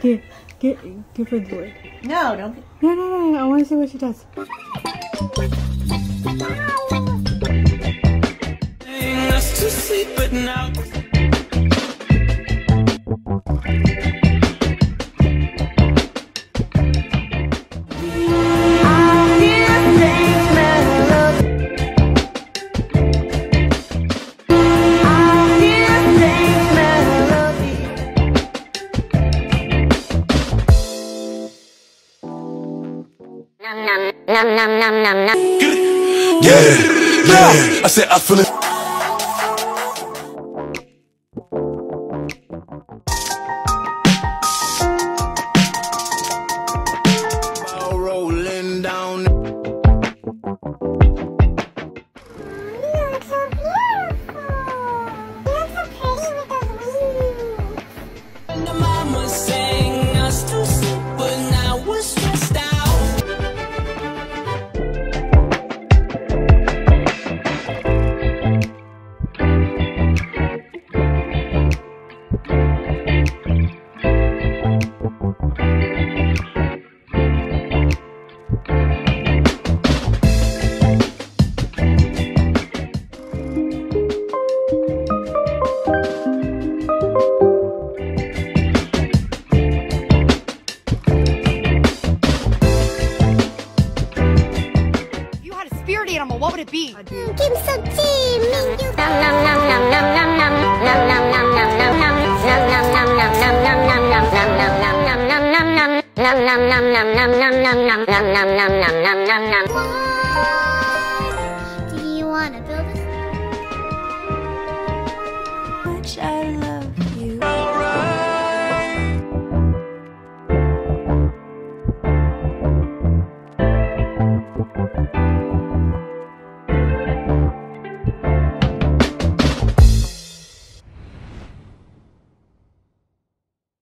Give her the toy. No, don't. No. I want to see what she does. Us to sleep, but now. Yeah. I said I feel it. Rolling down. You look so beautiful. You look so pretty with those wings. The mama sang us to sleep, but now we're stressed out. Animal, what would it be? Kim so do you want to build a... Much I love